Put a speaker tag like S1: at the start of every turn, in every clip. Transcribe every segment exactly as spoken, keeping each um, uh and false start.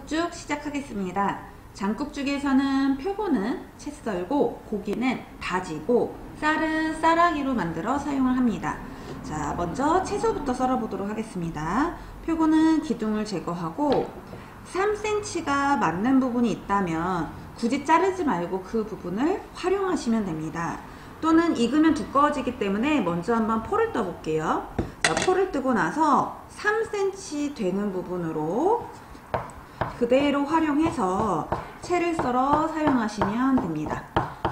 S1: 장국죽 시작하겠습니다. 장국죽에서는 표고는 채 썰고 고기는 다지고 쌀은 쌀아기로 만들어 사용을 합니다. 자, 먼저 채소부터 썰어 보도록 하겠습니다. 표고는 기둥을 제거하고 삼 센티미터가 맞는 부분이 있다면 굳이 자르지 말고 그 부분을 활용하시면 됩니다. 또는 익으면 두꺼워지기 때문에 먼저 한번 포를 떠 볼게요. 자, 포를 뜨고 나서 삼 센티미터 되는 부분으로 그대로 활용해서 채를 썰어 사용하시면 됩니다.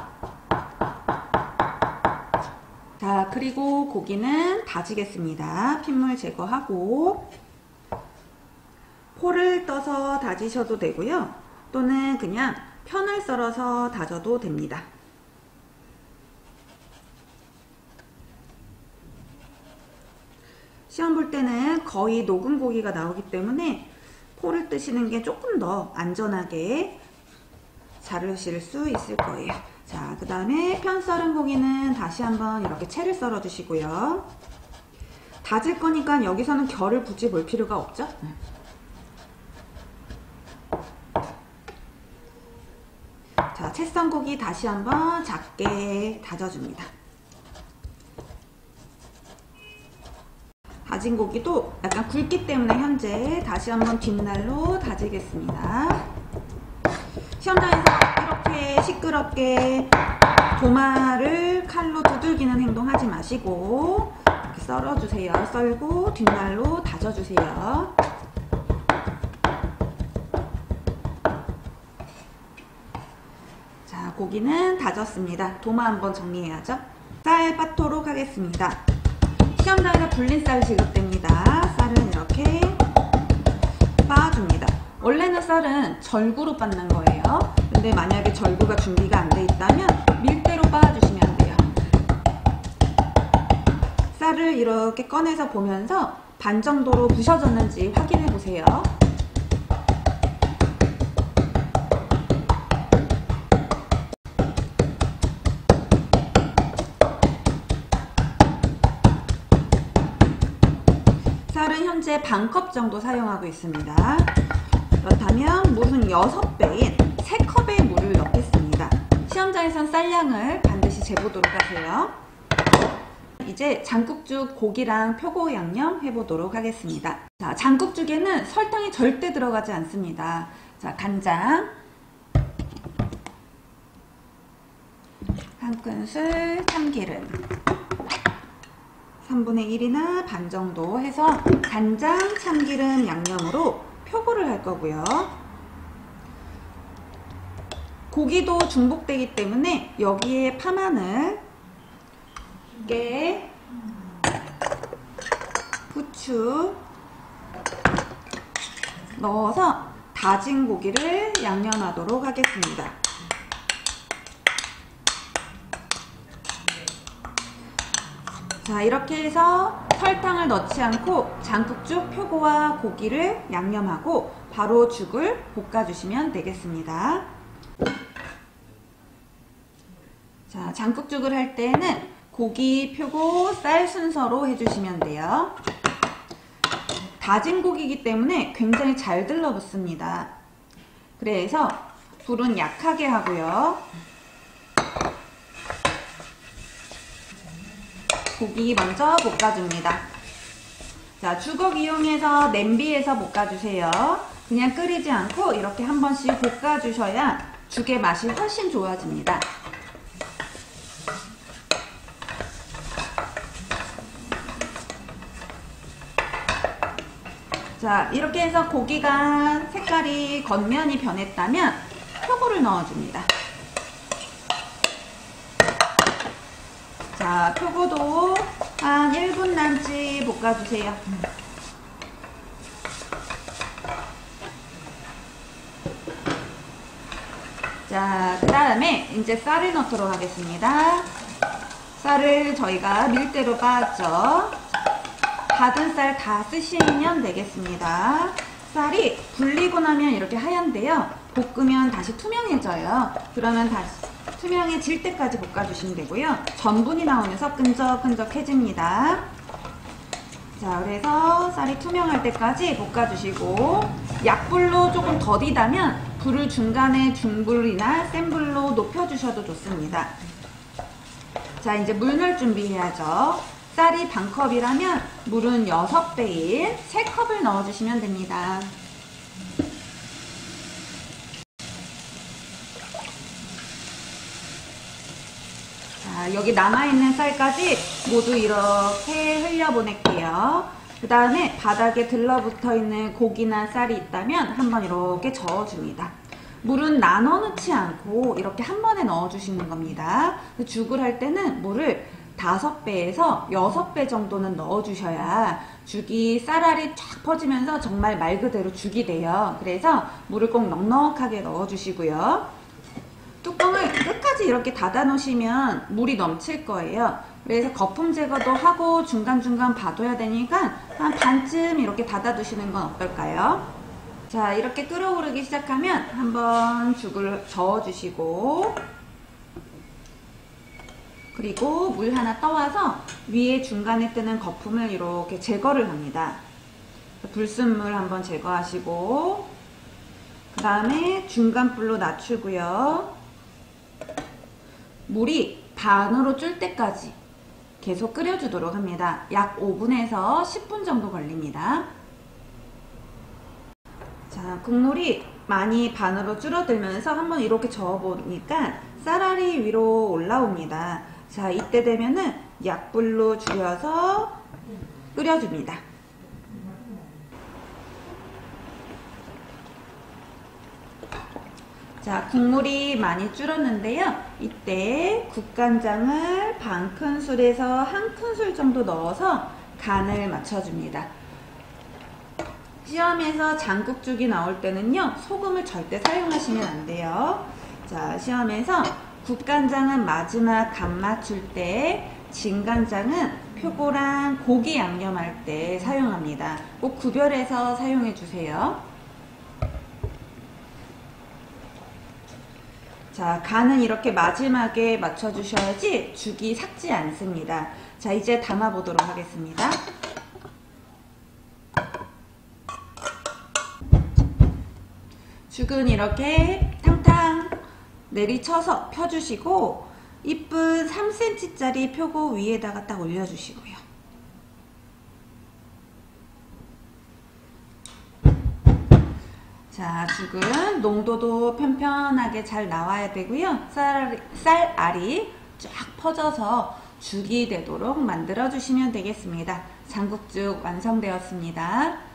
S1: 자, 그리고 고기는 다지겠습니다. 핏물 제거하고 포를 떠서 다지셔도 되고요. 또는 그냥 편을 썰어서 다져도 됩니다. 시험 볼 때는 거의 녹은 고기가 나오기 때문에 포를 뜨시는 게 조금 더 안전하게 자르실 수 있을 거예요. 자, 그 다음에 편 썰은 고기는 다시 한번 이렇게 채를 썰어 주시고요. 다질 거니까 여기서는 결을 굳이 볼 필요가 없죠. 자, 채 썬 고기 다시 한번 작게 다져줍니다. 다진 고기도 약간 굵기 때문에 현재 다시 한번 뒷날로 다지겠습니다. 시험장에서 이렇게 시끄럽게 도마를 칼로 두들기는 행동 하지 마시고 이렇게 썰어주세요. 썰고 뒷날로 다져주세요. 자, 고기는 다졌습니다. 도마 한번 정리해야죠. 쌀 빻도록 하겠습니다. 시험장에서 불린 쌀 지급됩니다. 쌀은 이렇게 빻아줍니다. 원래는 쌀은 절구로 빻는 거예요. 근데 만약에 절구가 준비가 안 돼 있다면 밀대로 빻아주시면 돼요. 쌀을 이렇게 꺼내서 보면서 반 정도로 부셔졌는지 확인해 보세요. 쌀은 현재 반컵 정도 사용하고 있습니다. 그렇다면 물은 여섯 배인 세 컵의 물을 넣겠습니다. 시험장에선 쌀량을 반드시 재보도록 하세요. 이제 장국죽 고기랑 표고 양념 해보도록 하겠습니다. 자, 장국죽에는 설탕이 절대 들어가지 않습니다. 자, 간장 한 큰술, 참기름 삼분의 일이나 반 정도 해서 간장, 참기름 양념으로 표고를 할 거고요. 고기도 중복되기 때문에 여기에 파마늘, 깨, 후추 넣어서 다진 고기를 양념하도록 하겠습니다. 자, 이렇게 해서 설탕을 넣지 않고 장국죽 표고와 고기를 양념하고 바로 죽을 볶아주시면 되겠습니다. 자, 장국죽을 할 때는 고기, 표고, 쌀 순서로 해주시면 돼요. 다진 고기이기 때문에 굉장히 잘 들러붙습니다. 그래서 불은 약하게 하고요. 고기 먼저 볶아줍니다. 자, 주걱 이용해서 냄비에서 볶아주세요. 그냥 끓이지 않고 이렇게 한 번씩 볶아주셔야 죽의 맛이 훨씬 좋아집니다. 자, 이렇게 해서 고기가 색깔이 겉면이 변했다면 표고를 넣어줍니다. 자, 표고도 한 일 분 남짓 볶아주세요. 자, 그 다음에 이제 쌀을 넣도록 하겠습니다. 쌀을 저희가 밀대로 빻았죠. 받은 쌀 다 쓰시면 되겠습니다. 쌀이 불리고 나면 이렇게 하얀데요. 볶으면 다시 투명해져요. 그러면 다시 투명해질 때까지 볶아주시면 되고요. 전분이 나오면서 끈적끈적해집니다. 자, 그래서 쌀이 투명할 때까지 볶아주시고, 약불로 조금 더디다면 불을 중간에 중불이나 센 불로 높여주셔도 좋습니다. 자, 이제 물 넣을 준비해야죠. 쌀이 반 컵이라면 물은 여섯 배인 세 컵을 넣어주시면 됩니다. 자, 여기 남아있는 쌀까지 모두 이렇게 흘려보낼게요. 그 다음에 바닥에 들러붙어 있는 고기나 쌀이 있다면 한번 이렇게 저어줍니다. 물은 나눠 넣지 않고 이렇게 한 번에 넣어주시는 겁니다. 죽을 할 때는 물을 다섯 배에서 여섯 배 정도는 넣어주셔야 죽이 쌀알이 쫙 퍼지면서 정말 말 그대로 죽이 돼요. 그래서 물을 꼭 넉넉하게 넣어주시고요. 뚜껑을 끝까지 이렇게 닫아 놓으시면 물이 넘칠 거예요. 그래서 거품 제거도 하고 중간중간 봐둬야 되니까 한 반쯤 이렇게 닫아 두시는 건 어떨까요? 자, 이렇게 끓어오르기 시작하면 한번 죽을 저어 주시고, 그리고 물 하나 떠와서 위에 중간에 뜨는 거품을 이렇게 제거를 합니다. 불순물 한번 제거하시고, 그 다음에 중간 불로 낮추고요. 물이 반으로 줄 때까지 계속 끓여주도록 합니다. 약 오 분에서 십 분 정도 걸립니다. 자, 국물이 많이 반으로 줄어들면서 한번 이렇게 저어보니까 쌀알이 위로 올라옵니다. 자, 이때 되면은 약불로 줄여서 끓여줍니다. 자, 국물이 많이 줄었는데요. 이때 국간장을 반 큰술에서 한 큰술 정도 넣어서 간을 맞춰줍니다. 시험에서 장국죽이 나올 때는요, 소금을 절대 사용하시면 안 돼요. 자, 시험에서 국간장은 마지막 간 맞출 때, 진간장은 표고랑 고기 양념할 때 사용합니다. 꼭 구별해서 사용해 주세요. 자, 간은 이렇게 마지막에 맞춰주셔야지 죽이 삭지 않습니다. 자, 이제 담아보도록 하겠습니다. 죽은 이렇게 탕탕 내리쳐서 펴주시고, 이쁜 삼 센티미터짜리 표고 위에다가 딱 올려주시고요. 자, 죽은 농도도 편편하게 잘 나와야 되고요. 쌀, 쌀알이 쫙 퍼져서 죽이 되도록 만들어 주시면 되겠습니다. 장국죽 완성되었습니다.